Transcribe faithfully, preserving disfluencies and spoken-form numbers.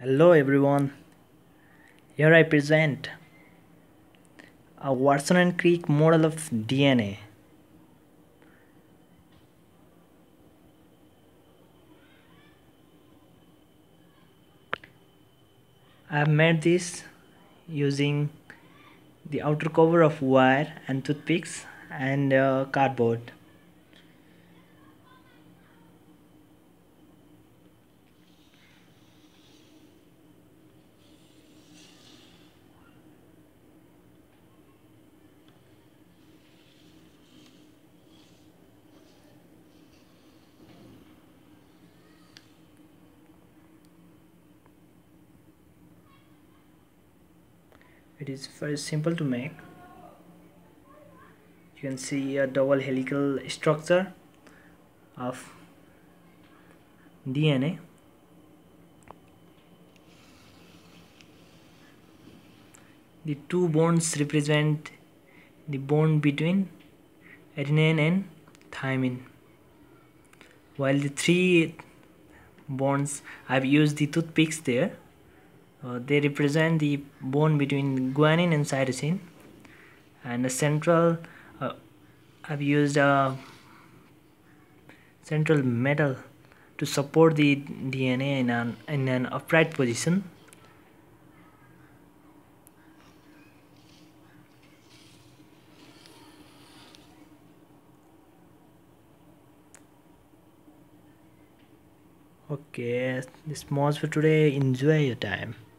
Hello everyone, here I present a Watson and Crick model of D N A. I have made this using the outer cover of wire and toothpicks and uh, cardboard. It is very simple to make. You can see a double helical structure of D N A. The two bonds represent the bond between adenine and thymine, while the three bonds, I've used the toothpicks there. Uh, they represent the bond between guanine and cytosine, and the central uh, I've used a central metal to support the D N A in an, in an upright position. Okay, this was for today. Enjoy your time.